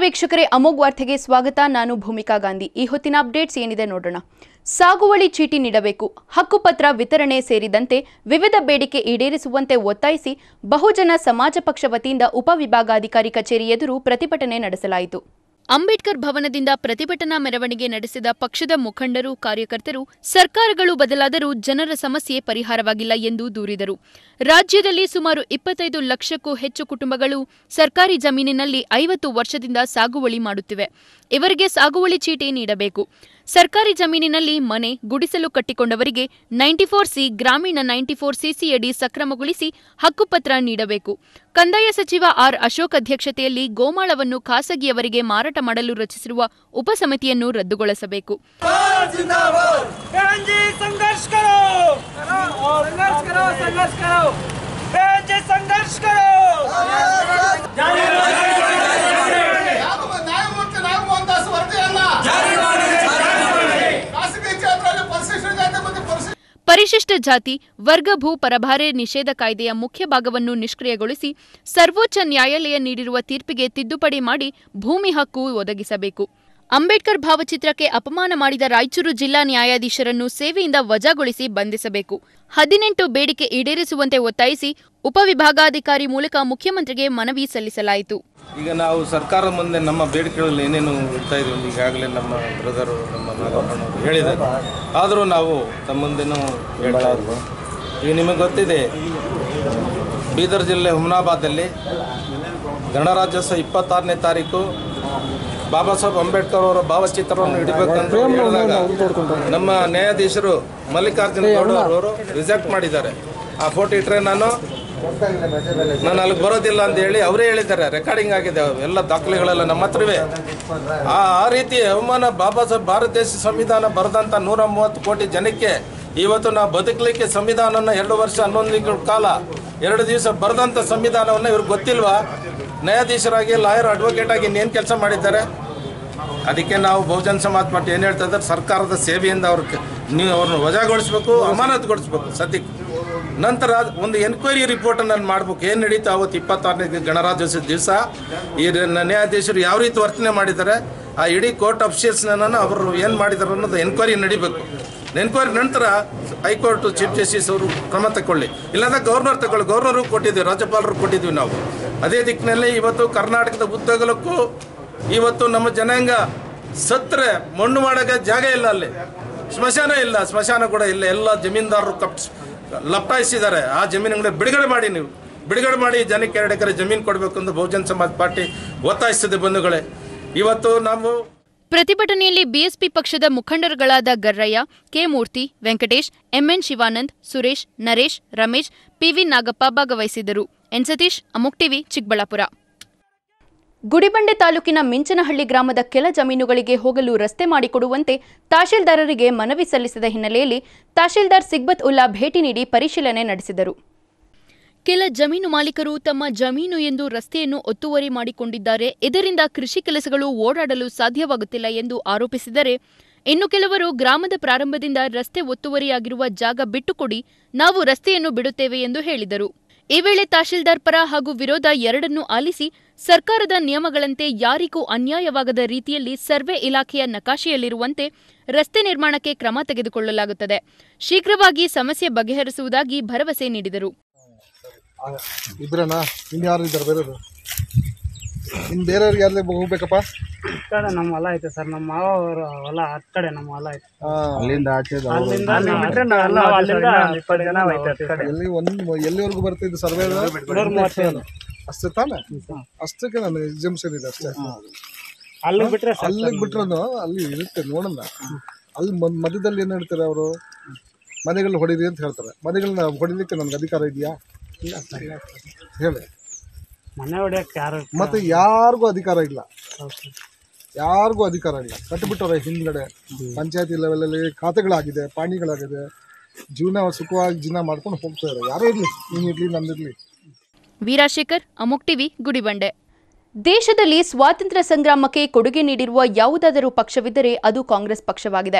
ವೀಕ್ಷಕರೇ, ಅಮೋಘ್ ವಾರ್ತೆಗೆ ಸ್ವಾಗತ. ನಾನು ಭೂಮಿಕಾ ಗಾಂಧಿ. ಈ ಹೊತ್ತಿನ ಅಪ್ಡೇಟ್ಸ್ ಏನಿದೆ ನೋಡೋಣ. ಸಾಗುವಳಿ ಚೀಟಿ ನೀಡಬೇಕು, ಹಕ್ಕುಪತ್ರ ವಿತರಣೆ ಸೇರಿದಂತೆ ವಿವಿಧ ಬೇಡಿಕೆ ಈಡೇರಿಸುವಂತೆ ಒತ್ತಾಯಿಸಿ ಬಹುಜನ ಸಮಾಜ ಪಕ್ಷ ವತಿಯಿಂದ ಉಪವಿಭಾಗಾಧಿಕಾರಿ ಕಚೇರಿ ಎದುರು ಪ್ರತಿಭಟನೆ ನಡೆಸಲಾಯಿತು. ಅಂಬೇಡ್ಕರ್ ಭವನದಿಂದ ಪ್ರತಿಭಟನಾ ಮೆರವಣಿಗೆ ನಡೆಸಿದ ಪಕ್ಷದ ಮುಖಂಡರು, ಕಾರ್ಯಕರ್ತರು ಸರ್ಕಾರಗಳು ಬದಲಾದರೂ ಜನರ ಸಮಸ್ಯೆ ಪರಿಹಾರವಾಗಿಲ್ಲ ಎಂದು ದೂರಿದರು. ರಾಜ್ಯದಲ್ಲಿ ಸುಮಾರು 25 ಲಕ್ಷಕ್ಕೂ ಹೆಚ್ಚು ಕುಟುಂಬಗಳು ಸರ್ಕಾರಿ ಜಮೀನಿನಲ್ಲಿ 50 ವರ್ಷದಿಂದ ಸಾಗುವಳಿ ಮಾಡುತ್ತಿವೆ. ಇವರಿಗೆ ಸಾಗುವಳಿ ಚೀಟಿ ನೀಡಬೇಕು. ಸರ್ಕಾರಿ ಜಮೀನಿನಲ್ಲಿ ಮನೆ, ಗುಡಿಸಲು ಕಟ್ಟಿಕೊಂಡವರಿಗೆ 94C, ಗ್ರಾಮೀಣ 94CC ಅಡಿ ಸಕ್ರಮಗೊಳಿಸಿ ಹಕ್ಕುಪತ್ರ ನೀಡಬೇಕು. ಕಂದಾಯ ಸಚಿವ ಆರ್. ಅಶೋಕ್ ಅಧ್ಯಕ್ಷತೆಯಲ್ಲಿ ಗೋಮಾಳವನ್ನು ಖಾಸಗಿಯವರಿಗೆ ಮಾರಾಟ ಮಾಡಲು ರಚಿಸಿರುವ ಉಪಸಮಿತಿಯನ್ನು ರದ್ದುಗೊಳಿಸಬೇಕು. ಪರಿಶಿಷ್ಟ ಜಾತಿ ವರ್ಗ ಭೂ ಪರಭಾರೆ ನಿಷೇಧ ಕಾಯ್ದೆಯ ಮುಖ್ಯ ಭಾಗವನ್ನು ನಿಷ್ಕ್ರಿಯಗೊಳಿಸಿ ಸರ್ವೋಚ್ಚ ನ್ಯಾಯಾಲಯ ನೀಡಿರುವ ತೀರ್ಪಿಗೆ ತಿದ್ದುಪಡಿ ಮಾಡಿ ಭೂಮಿ ಹಕ್ಕು ಒದಗಿಸಬೇಕು. ಅಂಬೇಡ್ಕರ್ ಭಾವಚಿತ್ರಕ್ಕೆ ಅಪಮಾನ ಮಾಡಿದ ರಾಯಚೂರು ಜಿಲ್ಲಾ ನ್ಯಾಯಾಧೀಶರನ್ನು ಸೇವೆಯಿಂದ ವಜಾಗೊಳಿಸಿ ಬಂಧಿಸಬೇಕು. 18 ಬೇಡಿಕೆ ಈಡೇರಿಸುವಂತೆ ಒತ್ತಾಯಿಸಿ ಉಪವಿಭಾಗಾಧಿಕಾರಿ ಮೂಲಕ ಮುಖ್ಯಮಂತ್ರಿಗೆ ಮನವಿ ಸಲ್ಲಿಸಲಾಯಿತು. ಈಗ ನಾವು ಸರ್ಕಾರದ ಮುಂದೆ ನಮ್ಮ ಬೇಡಿಕೆಗಳಲ್ಲಿ ಏನೇನು ಇಡ್ತಾ ಇದ್ದೀವಿ, ಈಗಾಗಲೇ ನಮ್ಮ ಬ್ರದರು, ನಮ್ಮ ನಾಗಪ್ಪನವರು ಹೇಳಿದ್ದಾರೆ. ಆದರೂ ನಾವು ತಮ್ಮ ಮುಂದೆನೂ ಹೇಳ್ತಾ ಇದ್ವಿ. ಈಗ ನಿಮಗೆ ಗೊತ್ತಿದೆ, ಬೀದರ್ ಜಿಲ್ಲೆ ಹುಮನಾಬಾದಲ್ಲಿ ಗಣರಾಜ್ಯೋತ್ಸವ 26ನೇ ತಾರೀಕು ಬಾಬಾ ಸಾಹೇಬ್ ಅಂಬೇಡ್ಕರ್ ಅವರ ಭಾವಚಿತ್ರವನ್ನು ಇಡಬೇಕಂತ ಹೇಳಿದಾಗ ನಮ್ಮ ನ್ಯಾಯಾಧೀಶರು ಮಲ್ಲಿಕಾರ್ಜುನ ಗೌಡ ಅವರು ರಿಜೆಕ್ಟ್ ಮಾಡಿದ್ದಾರೆ. ಆ ಫೋಟೋ ಇಟ್ಟರೆ ನಾನು ಅಲ್ಲಿಗೆ ಬರೋದಿಲ್ಲ ಅಂತ ಹೇಳಿ ಅವರೇ ಹೇಳಿದ್ದಾರೆ. ರೆಕಾರ್ಡಿಂಗ್ ಆಗಿದೆ, ಎಲ್ಲ ದಾಖಲೆಗಳೆಲ್ಲ ನಮ್ಮ ಹತ್ರವೇ. ಆ ರೀತಿ ಅವಮಾನ ಬಾಬಾ ಸಾಹೇಬ್ ಭಾರತ ದೇಶ ಸಂವಿಧಾನ ಬರೆದಂಥ 130 ಕೋಟಿ ಜನಕ್ಕೆ ಇವತ್ತು ನಾವು ಬದುಕಲಿಕ್ಕೆ ಸಂವಿಧಾನವನ್ನು 2 ವರ್ಷ 11 ತಿಂಗಳ ಕಾಲ 2 ದಿವಸ ಬರೆದಂಥ ಸಂವಿಧಾನವನ್ನು ಇವ್ರಿಗೆ ಗೊತ್ತಿಲ್ವಾ? ನ್ಯಾಯಾಧೀಶರಾಗಿ, ಲಾಯರ್, ಅಡ್ವೊಕೇಟ್ ಆಗಿ ಇನ್ನೇನು ಕೆಲಸ ಮಾಡಿದ್ದಾರೆ? ಅದಕ್ಕೆ ನಾವು ಬಹುಜನ ಸಮಾಜ ಪಾರ್ಟಿ ಏನು ಹೇಳ್ತಾ ಇದ್ದಾರೆ, ಸರ್ಕಾರದ ಸೇವೆಯಿಂದ ನೀವು ಅವ್ರನ್ನ ವಜಾಗೊಳಿಸ್ಬೇಕು, ಅಮಾನತುಗೊಳಿಸ್ಬೇಕು ಸದ್ಯಕ್ಕೆ. ನಂತರ ಒಂದು ಎನ್ಕ್ವೈರಿ ರಿಪೋರ್ಟನ್ನು ಮಾಡಬೇಕು. ಏನು ನಡೀತಾ ಅವತ್ತು 26ನೇ ಗಣರಾಜ್ಯೋತ್ಸವ ದಿವಸ ಈ ನ್ಯಾಯಾಧೀಶರು ಯಾವ ರೀತಿ ವರ್ತನೆ ಮಾಡಿದ್ದಾರೆ, ಆ ಇಡೀ ಕೋರ್ಟ್ ಅಫಿಷಿಯಲ್ಸ್ನ ಅವರು ಏನು ಮಾಡಿದ್ದಾರೆ ಅನ್ನೋದು ಎನ್ಕ್ವೈರಿ ನಡಿಬೇಕು. ಎನ್ಕ್ವೈರಿ ನಂತರ ಹೈಕೋರ್ಟ್ ಚೀಫ್ ಜಸ್ಟಿಸ್ ಅವರು ಕ್ರಮ ತಗೊಳ್ಳಿ, ಇಲ್ಲಾಂದ್ರೆ ಗವರ್ನರ್ ತಗೊಳ್ಳಿ. ಗವರ್ನರು ಕೊಟ್ಟಿದ್ದೀವಿ, ರಾಜ್ಯಪಾಲರು ಕೊಟ್ಟಿದ್ವಿ ನಾವು. ಅದೇ ದಿಕ್ಕಿನಲ್ಲಿ ಇವತ್ತು ಕರ್ನಾಟಕದ ಉದ್ದಗಲಕ್ಕೂ ಇವತ್ತು ನಮ್ಮ ಜನಾಂಗ ಸತ್ತರೆ ಮಣ್ಣು ಮಾಡೋಕ್ಕೆ ಜಾಗ ಇಲ್ಲ, ಅಲ್ಲಿ ಸ್ಮಶಾನ ಇಲ್ಲ, ಸ್ಮಶಾನ ಕೂಡ ಇಲ್ಲ. ಎಲ್ಲ ಜಮೀನ್ದಾರರು ಲಪ್ಟಾಯಿಸಿದ್ದಾರೆ. ಆ ಜಮೀನುಗಳನ್ನ ಬಿಡುಗಡೆ ಮಾಡಿ, ನೀವು ಬಿಡುಗಡೆ ಮಾಡಿ ಜನಕ್ಕೆ 2 ಎಕರೆ ಜಮೀನು ಕೊಡಬೇಕು ಅಂತ ಬಹುಜನ ಸಮಾಜ ಪಾರ್ಟಿ ಒತ್ತಾಯಿಸಿದೆ. ಬಂಧುಗಳೇ, ಇವತ್ತು ನಾವು ಪ್ರತಿಭಟನೆಯಲ್ಲಿ ಬಿಎಸ್ಪಿ ಪಕ್ಷದ ಮುಖಂಡರುಗಳಾದ Garrayya, K Murthy, Venkatesh, M N Shivanand, Suresh, Naresh, Ramesh, P V Nagappa ಭಾಗವಹಿಸಿದ್ದರು. N Satish, Amogh TV, Chikkaballapur. ಗುಡಿಬಂಡೆ ತಾಲೂಕಿನ ಮಿಂಚನಹಳ್ಳಿ ಗ್ರಾಮದ ಕೆಲ ಜಮೀನುಗಳಿಗೆ ಹೋಗಲು ರಸ್ತೆ ಮಾಡಿಕೊಡುವಂತೆ ತಹಶೀಲ್ದಾರರಿಗೆ ಮನವಿ ಸಲ್ಲಿಸಿದ ಹಿನ್ನೆಲೆಯಲ್ಲಿ ತಹಶೀಲ್ದಾರ್ ಸಿಗ್ಬತ್ ಉಲ್ಲಾ ಭೇಟಿ ನೀಡಿ ಪರಿಶೀಲನೆ ನಡೆಸಿದರು. ಕೆಲ ಜಮೀನು ಮಾಲೀಕರು ತಮ್ಮ ಜಮೀನು ಎಂದು ರಸ್ತೆಯನ್ನು ಒತ್ತುವರಿ ಮಾಡಿಕೊಂಡಿದ್ದಾರೆ. ಇದರಿಂದ ಕೃಷಿ ಕೆಲಸಗಳು ಓಡಾಡಲು ಸಾಧ್ಯವಾಗುತ್ತಿಲ್ಲ ಎಂದು ಆರೋಪಿಸಿದರೆ, ಇನ್ನು ಕೆಲವರು ಗ್ರಾಮದ ಪ್ರಾರಂಭದಿಂದ ರಸ್ತೆ ಒತ್ತುವರಿಯಾಗಿರುವ ಜಾಗ ಬಿಟ್ಟುಕೊಡಿ, ನಾವು ರಸ್ತೆಯನ್ನು ಬಿಡುತ್ತೇವೆ ಎಂದು ಹೇಳಿದರು. ಈ ವೇಳೆ ತಹಶೀಲ್ದಾರ್ ಪರ ಹಾಗೂ ವಿರೋಧ ಎರಡನ್ನೂ ಆಲಿಸಿ ಸರ್ಕಾರದ ನಿಯಮಗಳಂತೆ ಯಾರಿಗೂ ಅನ್ಯಾಯವಾಗದ ರೀತಿಯಲ್ಲಿ ಸರ್ವೆ ಇಲಾಖೆಯ ನಕಾಶೆಯಲ್ಲಿರುವಂತೆ ರಸ್ತೆ ನಿರ್ಮಾಣಕ್ಕೆ ಕ್ರಮ ತೆಗೆದುಕೊಳ್ಳಲಾಗುತ್ತದೆ. ಶೀಘ್ರವಾಗಿ ಸಮಸ್ಯೆ ಬಗೆಹರಿಸುವುದಾಗಿ ಭರವಸೆ ನೀಡಿದರು. ಇಬ್ರನಾ ಇನ್ಯಾರು ಇದ್ದಾರೆ? ಬೇರೆಯವರು ಇನ್ನು ಬೇರೆಯವ್ರಿಗೆ ಯಾರೇ ಹೋಗ್ಬೇಕಪ್ಪ? ಕಡೆ ನಮ್ಮ ಹೊಲ ಐತೆ ಸರ್, ನಮ್ಮ ಮಾವ ಅವರ ಹೊಲ ಆ ಕಡೆ ನಮ್ಮ ಹೊಲ ಐತೆ. ಅಲ್ಲಿಂದ ಆಚೆ ಎಲ್ಲಿವರೆಗೂ ಬರ್ತಿದ್ದು ಸರ್ವೆ? ಅಷ್ಟೇ ತಾನೆ? ಅಷ್ಟಕ್ಕೆ ನಾನು ಎಕ್ಸಾಮ್ಷನ್ ಇದೆ ಅಷ್ಟೇ. ಅಲ್ಲಿಗೆ ಬಿಟ್ರು ಅಲ್ಲಿ ಇರುತ್ತೆ ನೋಡೋಣ. ಅಲ್ಲಿ ಮಧ್ಯದಲ್ಲಿ ಏನು ಹೇಳ್ತಾರೆ ಅವರು, ಮನೆಗಳನ್ನ ಹೊಡೀರಿ ಅಂತ ಹೇಳ್ತಾರೆ. ಮನೆಗಳನ್ನ ಹೊಡಿಲಿಕ್ಕೆ ನನಗೆ ಅಧಿಕಾರ ಇದೆಯಾ? ಹೇಳಿ. ಮನೆ ಹೊಡೆಯಕ್ಕೆ ಯಾರು ಮತ್ತೆ ಯಾರಿಗೂ ಅಧಿಕಾರ ಇಲ್ಲ, ಯಾರಿಗೂ ಅಧಿಕಾರ ಇಲ್ಲ. ಕಟ್ಟಿಬಿಟ್ಟವ್ರೆ ಹಿಂದ್ಗಡೆ. ಪಂಚಾಯತಿ ಲೆವೆಲಲ್ಲಿ ಖಾತೆಗಳಾಗಿದೆ, ಪಾಣಿಗಳಾಗಿದೆ. ಜೀವನ ಸುಖವಾಗಿ ಜೀವನ ಮಾಡ್ಕೊಂಡು ಹೋಗ್ತಾ ಇದ್ದಾರೆ. ಯಾರೇ ಇರಲಿ, ನೀನಿರಲಿ, ನಂದಿರಲಿ. ವೀರಶೇಖರ್, ಅಮೋಘ್ ಟಿವಿ, ಗುಡಿಬಂಡೆ. ದೇಶದಲ್ಲಿ ಸ್ವಾತಂತ್ರ್ಯ ಸಂಗ್ರಾಮಕ್ಕೆ ಕೊಡುಗೆ ನೀಡಿರುವ ಯಾವುದಾದರೂ ಪಕ್ಷವಿದ್ದರೆ ಅದು ಕಾಂಗ್ರೆಸ್ ಪಕ್ಷವಾಗಿದೆ.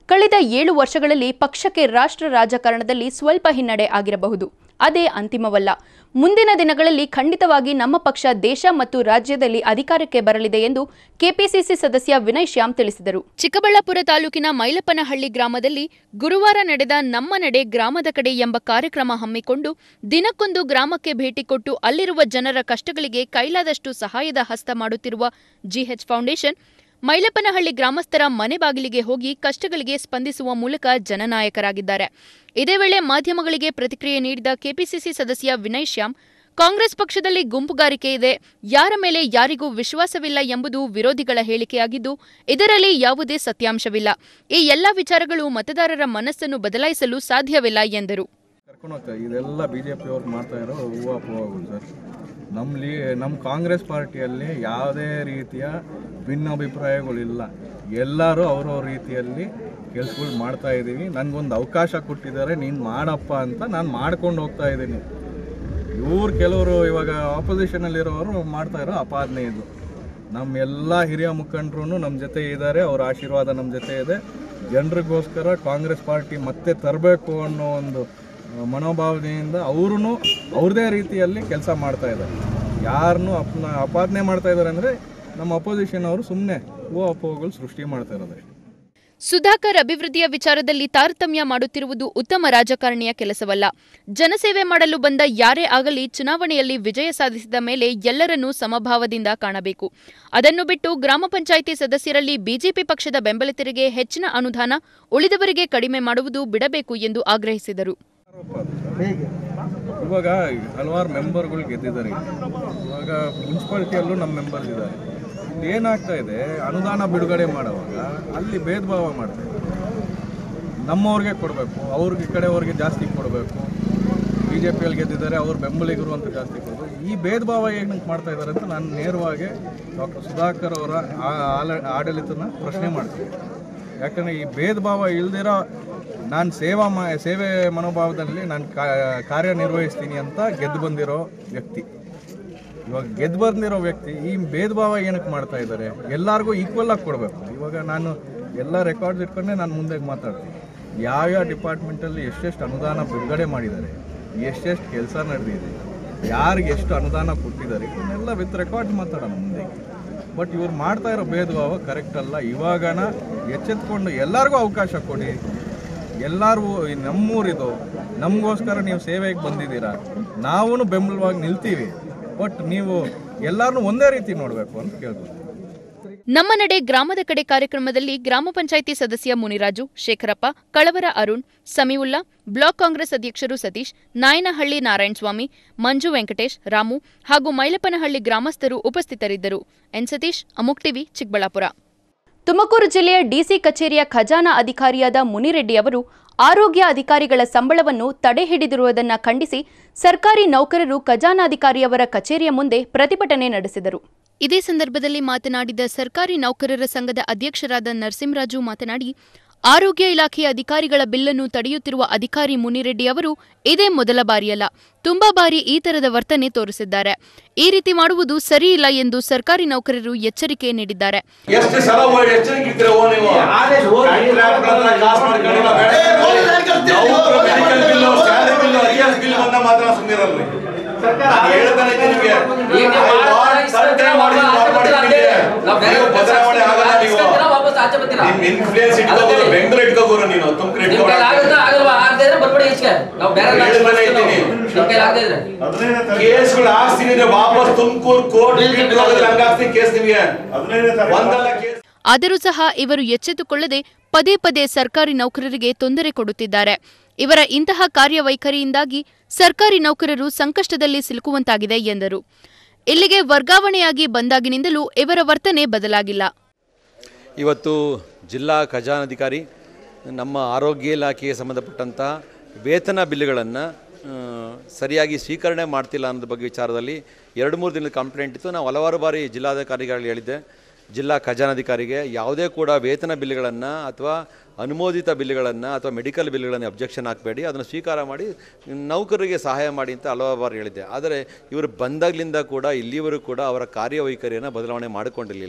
ಕಳೆದ 7 ವರ್ಷಗಳಲ್ಲಿ ಪಕ್ಷಕ್ಕೆ ರಾಷ್ಟ್ರ ರಾಜಕಾರಣದಲ್ಲಿ ಸ್ವಲ್ಪ ಹಿನ್ನಡೆ ಆಗಿರಬಹುದು. ಅದೇ ಅಂತಿಮವಲ್ಲ. ಮುಂದಿನ ದಿನಗಳಲ್ಲಿ ಖಂಡಿತವಾಗಿ ನಮ್ಮ ಪಕ್ಷ ದೇಶ ಮತ್ತು ರಾಜ್ಯದಲ್ಲಿ ಅಧಿಕಾರಕ್ಕೆ ಬರಲಿದೆ ಎಂದು ಕೆಪಿಸಿಸಿ ಸದಸ್ಯ ವಿನಯ್ ಶ್ಯಾಮ್ ತಿಳಿಸಿದರು. ಚಿಕ್ಕಬಳ್ಳಾಪುರ ತಾಲೂಕಿನ ಮೈಲಪ್ಪನಹಳ್ಳಿ ಗ್ರಾಮದಲ್ಲಿ ಗುರುವಾರ ನಡೆದ ನಮ್ಮ ನಡೆ ಗ್ರಾಮದ ಕಡೆ ಎಂಬ ಕಾರ್ಯಕ್ರಮ ಹಮ್ಮಿಕೊಂಡು ದಿನಕ್ಕೊಂದು ಗ್ರಾಮಕ್ಕೆ ಭೇಟಿ ಕೊಟ್ಟು ಅಲ್ಲಿರುವ ಜನರ ಕಷ್ಟಗಳಿಗೆ ಕೈಲಾದಷ್ಟು ಸಹಾಯದ ಹಸ್ತ ಮಾಡುತ್ತಿರುವ ಜಿಎಚ್ ಫೌಂಡೇಶನ್ ಮೈಲಪ್ಪನಹಳ್ಳಿ ಗ್ರಾಮಸ್ಥರ ಮನೆ ಬಾಗಿಲಿಗೆ ಹೋಗಿ ಕಷ್ಟಗಳಿಗೆ ಸ್ಪಂದಿಸುವ ಮೂಲಕ ಜನನಾಯಕರಾಗಿದ್ದಾರೆ. ಇದೇ ವೇಳೆ ಮಾಧ್ಯಮಗಳಿಗೆ ಪ್ರತಿಕ್ರಿಯೆ ನೀಡಿದ ಕೆಪಿಸಿಸಿ ಸದಸ್ಯ ವಿನಯ್ ಶ್ಯಾಮ್, ಕಾಂಗ್ರೆಸ್ ಪಕ್ಷದಲ್ಲಿ ಗುಂಪುಗಾರಿಕೆ ಇದೆ, ಯಾರ ಮೇಲೆ ಯಾರಿಗೂ ವಿಶ್ವಾಸವಿಲ್ಲ ಎಂಬುದು ವಿರೋಧಿಗಳ ಹೇಳಿಕೆಯಾಗಿದ್ದು, ಇದರಲ್ಲಿ ಯಾವುದೇ ಸತ್ಯಾಂಶವಿಲ್ಲ. ಈ ಎಲ್ಲ ವಿಚಾರಗಳು ಮತದಾರರ ಮನಸ್ಸನ್ನು ಬದಲಾಯಿಸಲು ಸಾಧ್ಯವಿಲ್ಲ ಎಂದರು. ಇದೆಲ್ಲ ಬಿಜೆಪಿಯವ್ರು ಮಾಡ್ತಾ ಇರೋ ಹೂವಾಪೂವಾಗಳು ಸರ್. ನಮ್ಮ ಕಾಂಗ್ರೆಸ್ ಪಾರ್ಟಿಯಲ್ಲಿ ಯಾವುದೇ ರೀತಿಯ ಭಿನ್ನಾಭಿಪ್ರಾಯಗಳಿಲ್ಲ. ಎಲ್ಲರೂ ಅವ್ರವ್ರ ರೀತಿಯಲ್ಲಿ ಕೆಲಸಗಳು ಮಾಡ್ತಾ ಇದ್ದೀವಿ. ನನಗೊಂದು ಅವಕಾಶ ಕೊಟ್ಟಿದ್ದಾರೆ, ನೀನು ಮಾಡಪ್ಪ ಅಂತ ನಾನು ಮಾಡ್ಕೊಂಡು ಹೋಗ್ತಾ ಇದ್ದೀನಿ. ಕೆಲವರು ಇವಾಗ ಆಪೋಸಿಷನಲ್ಲಿರೋರು ಮಾಡ್ತಾ ಇರೋ ಅಪಾದನೆ ಇದು. ನಮ್ಮೆಲ್ಲ ಹಿರಿಯ ಮುಖಂಡರು ನಮ್ಮ ಜೊತೆ ಇದ್ದಾರೆ, ಅವರ ಆಶೀರ್ವಾದ ನಮ್ಮ ಜೊತೆ ಇದೆ. ಜನರಿಗೋಸ್ಕರ ಕಾಂಗ್ರೆಸ್ ಪಾರ್ಟಿ ಮತ್ತೆ ತರಬೇಕು ಅನ್ನೋ ಒಂದು ಮನೋಭಾವನೆಯಿಂದ ಅವರು ಅವ್ರದೇ ರೀತಿಯಲ್ಲಿ ಕೆಲಸ ಮಾಡ್ತಾ ಇದ್ದಾರೆ. ಯಾರನ್ನೂ ಅಪಾದನೆ ಮಾಡ್ತಾ ಇದ್ದಾರೆ ಅಂದರೆ ನಮ್ಮ ಅಪೋಸಿಷನ್ ಅವರು ಸುಮ್ಮನೆ ಅಪೋಗಳು ಸೃಷ್ಟಿ ಮಾಡ್ತಾ ಇರೋದು. ಸುಧಾಕರ್ ಅಭಿವೃದ್ಧಿಯ ವಿಚಾರದಲ್ಲಿ ತಾರತಮ್ಯ ಮಾಡುತ್ತಿರುವುದು ಉತ್ತಮ ರಾಜಕಾರಣಿಯ ಕೆಲಸವಲ್ಲ. ಜನಸೇವೆ ಮಾಡಲು ಬಂದ ಯಾರೇ ಆಗಲಿ ಚುನಾವಣೆಯಲ್ಲಿ ವಿಜಯ ಸಾಧಿಸಿದ ಮೇಲೆ ಎಲ್ಲರನ್ನೂ ಸಮಭಾವದಿಂದ ಕಾಣಬೇಕು. ಅದನ್ನು ಬಿಟ್ಟು ಗ್ರಾಮ ಪಂಚಾಯಿತಿ ಸದಸ್ಯರಲ್ಲಿ ಬಿಜೆಪಿ ಪಕ್ಷದ ಬೆಂಬಲಿತರಿಗೆ ಹೆಚ್ಚಿನ ಅನುದಾನ, ಉಳಿದವರಿಗೆ ಕಡಿಮೆ ಮಾಡುವುದು ಬಿಡಬೇಕು ಎಂದು ಆಗ್ರಹಿಸಿದರು. ಇವಾಗ ಹಲವಾರು ಮೆಂಬರ್ಗಳು ಗೆದ್ದಿದ್ದಾರೆ. ಇವಾಗ ಮುನ್ಸಿಪಾಲ್ಟಿಯಲ್ಲೂ ನಮ್ಮ ಮೆಂಬರ್ಸ್ ಇದ್ದಾರೆ. ಏನಾಗ್ತಾ ಇದೆ, ಅನುದಾನ ಬಿಡುಗಡೆ ಮಾಡುವಾಗ ಅಲ್ಲಿ ಭೇದ ಭಾವ ಮಾಡ್ತಾರೆ. ನಮ್ಮವ್ರಿಗೆ ಕೊಡಬೇಕು, ಅವ್ರಿಗೆ ಕಡೆಯವ್ರಿಗೆ ಜಾಸ್ತಿ ಕೊಡಬೇಕು. ಬಿಜೆಪಿಯಲ್ಲಿ ಗೆದ್ದಿದ್ದಾರೆ, ಅವ್ರ ಬೆಂಬಲಿಗರು ಅಂತ ಜಾಸ್ತಿ ಕೊಡಬೇಕು. ಈ ಭೇದ ಭಾವ ಏನಕ್ಕೆ ಮಾಡ್ತಾ ಇದ್ದಾರೆ ಅಂತ ನಾನು ನೇರವಾಗಿ ಡಾಕ್ಟರ್ ಸುಧಾಕರ್ ಅವರ ಆಡಳಿತನ ಪ್ರಶ್ನೆ ಮಾಡ್ತೀನಿ. ಯಾಕಂದರೆ ಈ ಭೇದ ಭಾವ ಇಲ್ದಿರೋ ನಾನು ಸೇವೆ ಮನೋಭಾವದಲ್ಲಿ ನಾನು ಕಾರ್ಯನಿರ್ವಹಿಸ್ತೀನಿ ಅಂತ ಗೆದ್ದು ಬಂದಿರೋ ವ್ಯಕ್ತಿ. ಇವಾಗ ಗೆದ್ದು ಬಂದಿರೋ ವ್ಯಕ್ತಿ ಈ ಭೇದ ಭಾವ ಏನಕ್ಕೆ ಮಾಡ್ತಾ ಇದ್ದಾರೆ? ಎಲ್ಲರಿಗೂ ಈಕ್ವಲ್ ಆಗಿ ಕೊಡಬೇಕು. ಇವಾಗ ನಾನು ಎಲ್ಲ ರೆಕಾರ್ಡ್ಸ್ ಇಟ್ಕೊಂಡೆ ನಾನು ಮುಂದೆ ಮಾತಾಡ್ತೀನಿ. ಯಾವ್ಯಾವ ಡಿಪಾರ್ಟ್ಮೆಂಟಲ್ಲಿ ಎಷ್ಟೆಷ್ಟು ಅನುದಾನ ಬಿಡುಗಡೆ ಮಾಡಿದ್ದಾರೆ, ಎಷ್ಟೆಷ್ಟು ಕೆಲಸ ನಡೆದಿದೆ, ಯಾರಿಗೆ ಎಷ್ಟು ಅನುದಾನ ಕೊಟ್ಟಿದ್ದಾರೆ, ಇವನ್ನೆಲ್ಲ ವಿತ್ ರೆಕಾರ್ಡ್ಸ್ ಮಾತಾಡೋಣ ಮುಂದೆ. ಬಟ್ ಇವ್ರು ಮಾಡ್ತಾ ಇರೋ ಭೇದ ಭಾವ ಕರೆಕ್ಟ್ ಅಲ್ಲ. ಇವಾಗನ ಎಚ್ಚೆತ್ಕೊಂಡು ಎಲ್ಲರಿಗೂ ಅವಕಾಶ ಕೊಡಿ. ಎಲ್ಲರೂ ನಮ್ಮೂರಿದು, ನಮಗೋಸ್ಕರ ನೀವು ಸೇವೆಗೆ ಬಂದಿದ್ದೀರಾ, ನಾವು ಬೆಂಬಲವಾಗಿ ನಿಲ್ತೀವಿ. ಬಟ್ ನೀವು ಎಲ್ಲರನ್ನೂ ಒಂದೇ ರೀತಿ ನೋಡಬೇಕು ಅಂತ ಕೇಳ್ಬೋದು. ನಮ್ಮ ನಡೆ ಗ್ರಾಮದ ಕಡೆ ಕಾರ್ಯಕ್ರಮದಲ್ಲಿ ಗ್ರಾಮ ಪಂಚಾಯಿತಿ ಸದಸ್ಯ ಮುನಿರಾಜು, ಶೇಖರಪ್ಪ, ಕಳವರ ಅರುಣ್, ಸಮೀವುಲ್ಲಾ, ಬ್ಲಾಕ್ ಕಾಂಗ್ರೆಸ್ ಅಧ್ಯಕ್ಷರು ಸತೀಶ್, ನಾಯನಹಳ್ಳಿ ನಾರಾಯಣಸ್ವಾಮಿ, ಮಂಜು ವೆಂಕಟೇಶ್, ರಾಮು ಹಾಗೂ ಮೈಲಪ್ಪನಹಳ್ಳಿ ಗ್ರಾಮಸ್ಥರು ಉಪಸ್ಥಿತರಿದ್ದರು. ಎನ್ ಸತೀಶ್, ಅಮೋಕ್ ಟಿವಿ, ಚಿಕ್ಕಬಳ್ಳಾಪುರ. ತುಮಕೂರು ಜಿಲ್ಲೆಯ ಡಿಸಿ ಕಚೇರಿಯ ಖಜಾನಾ ಅಧಿಕಾರಿಯಾದ ಮುನಿರೆಡ್ಡಿ ಅವರು ಆರೋಗ್ಯ ಅಧಿಕಾರಿಗಳ ಸಂಬಳವನ್ನು ತಡೆ ಹಿಡಿದಿರುವುದನ್ನು ಖಂಡಿಸಿ ಸರ್ಕಾರಿ ನೌಕರರು ಖಜಾನಾಧಿಕಾರಿಯವರ ಕಚೇರಿಯ ಮುಂದೆ ಪ್ರತಿಭಟನೆ ನಡೆಸಿದರು. ಇದೇ ಸಂದರ್ಭದಲ್ಲಿ ಮಾತನಾಡಿದ ಸರ್ಕಾರಿ ನೌಕರರ ಸಂಘದ ಅಧ್ಯಕ್ಷರಾದ ನರಸಿಂಹರಾಜು ಮಾತನಾಡಿ, ಆರೋಗ್ಯ ಇಲಾಖೆಯ ಅಧಿಕಾರಿಗಳ ಬಿಲ್ಲನ್ನು ತಡೆಯುತ್ತಿರುವ ಅಧಿಕಾರಿ ಮುನಿರೆಡ್ಡಿ ಅವರು ಇದೇ ಮೊದಲ ಬಾರಿಯಲ್ಲ, ತುಂಬಾ ಬಾರಿ ಈ ತರದ ವರ್ತನೆ ತೋರಿಸಿದ್ದಾರೆ. ಈ ರೀತಿ ಮಾಡುವುದು ಸರಿಯಿಲ್ಲ ಎಂದು ಸರ್ಕಾರಿ ನೌಕರರು ಎಚ್ಚರಿಕೆ ನೀಡಿದ್ದಾರೆ. ಆದರೂ ಸಹ ಇವರು ಎಚ್ಚೆತ್ತುಕೊಳ್ಳದೆ ಪದೇ ಪದೇ ಸರ್ಕಾರಿ ನೌಕರರಿಗೆ ತೊಂದರೆ ಕೊಡುತ್ತಿದ್ದಾರೆ. ಇವರ ಇಂತಹ ಕಾರ್ಯವೈಖರಿಯಿಂದಾಗಿ ಸರ್ಕಾರಿ ನೌಕರರು ಸಂಕಷ್ಟದಲ್ಲಿ ಸಿಲುಕುವಂತಾಗಿದೆ ಎಂದರು. ಇಲ್ಲಿಗೆ ವರ್ಗಾವಣೆಯಾಗಿ ಬಂದಾಗಿನಿಂದಲೂ ಇವರ ವರ್ತನೆ ಬದಲಾಗಿಲ್ಲ. ಇವತ್ತು ಜಿಲ್ಲಾ ಖಜಾನಾಧಿಕಾರಿ ನಮ್ಮ ಆರೋಗ್ಯ ಇಲಾಖೆಗೆ ಸಂಬಂಧಪಟ್ಟಂಥ ವೇತನ ಬಿಲ್ಗಳನ್ನು ಸರಿಯಾಗಿ ಸ್ವೀಕರಣೆ ಮಾಡ್ತಿಲ್ಲ ಅನ್ನೋದ್ರ ಬಗ್ಗೆ ವಿಚಾರದಲ್ಲಿ 2-3 ದಿನದ ಕಂಪ್ಲೇಂಟ್ ಇತ್ತು. ನಾವು ಹಲವಾರು ಬಾರಿ ಜಿಲ್ಲಾಧಿಕಾರಿಗಳಿಗೆ ಹೇಳಿದ್ದೆ, ಜಿಲ್ಲಾ ಖಜಾನಾಧಿಕಾರಿಗೆ ಯಾವುದೇ ಕೂಡ ವೇತನ ಬಿಲ್ಗಳನ್ನು ಅಥವಾ ಅನುಮೋದಿತ ಬಿಲ್ಗಳನ್ನು ಅಥವಾ ಮೆಡಿಕಲ್ ಬಿಲ್ಗಳನ್ನು ಅಬ್ಜೆಕ್ಷನ್ ಹಾಕಬೇಡಿ, ಅದನ್ನು ಸ್ವೀಕಾರ ಮಾಡಿ ನೌಕರರಿಗೆ ಸಹಾಯ ಮಾಡಿ ಅಂತ ಹಲವಾರು ಬಾರಿ ಹೇಳಿದ್ದೆ. ಆದರೆ ಇವರು ಬಂದಾಗಲಿಂದ ಕೂಡ ಇಲ್ಲಿವರೆಗೂ ಕೂಡ ಅವರ ಕಾರ್ಯವೈಖರಿಯನ್ನು ಬದಲಾವಣೆ ಮಾಡಿಕೊಂಡಿರಲಿಲ್ಲ.